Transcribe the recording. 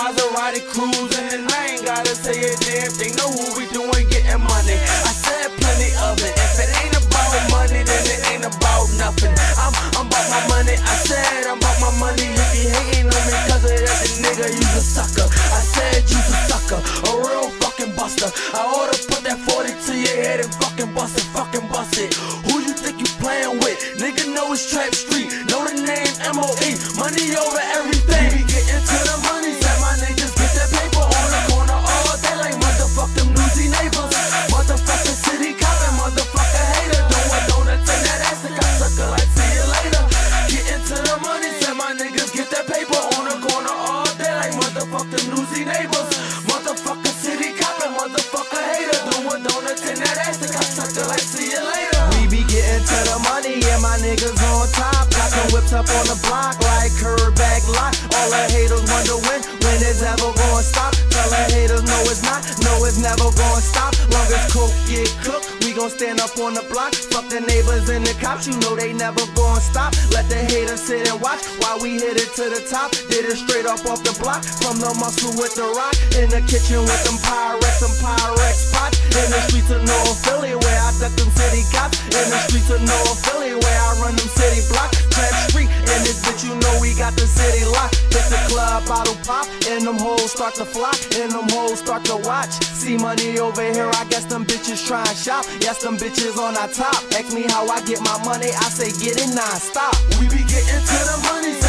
Maserati cruising, and I ain't gotta say a damn thing. Know who we doing, getting money. I said plenty of it. If it ain't about money, then it ain't about nothing. I'm about my money. I said I'm about my money. If you hating on me cause of that, then nigga, you's a sucker. I said you's a sucker, a real fucking buster. I oughta put that 40 to your head and fucking bust it. Who you think you playing with? Nigga know it's Trap Street. Know the name MOE. Money over everything. We getting to the money. Said my niggas get that paper on the corner all day like motherfuck them newsy neighbors. Motherfucking city coppin', motherfucker hater. Doing donuts in that ass, I sucker like see you later. Getting to the money. Said my niggas get that paper on the corner all day like motherfuck them newsy neighbors. Motherfucker city coppin', motherfucker hater. Doing donuts in that ass, I sucker like see you later. We be getting to the money and my niggas on top. Got some whips up on the block like curb back lot. All the haters wonder when it's ever gonna stop. Tell the haters no it's not, no it's never gonna stop. Long as coke get cooked, we gon' stand up on the block. Fuck the neighbors and the cops, you know they never gonna stop. Let the haters sit and watch while we hit it to the top. Did it straight up off the block, from the muscle with the rock. In the kitchen with them Pyrex pots. In the streets of North Philly where I duck them city cops. In the streets of North Philly where I run them city blocks. Trap Street, in this bitch you know we got the city locked. Hit the club, bottle pop, and them hoes start to flock, and them hoes start to watch. See money over here, I guess them bitches try and shop. Yes, them bitches on our top. Ask me how I get my money, I say get it non-stop. We be getting to the money.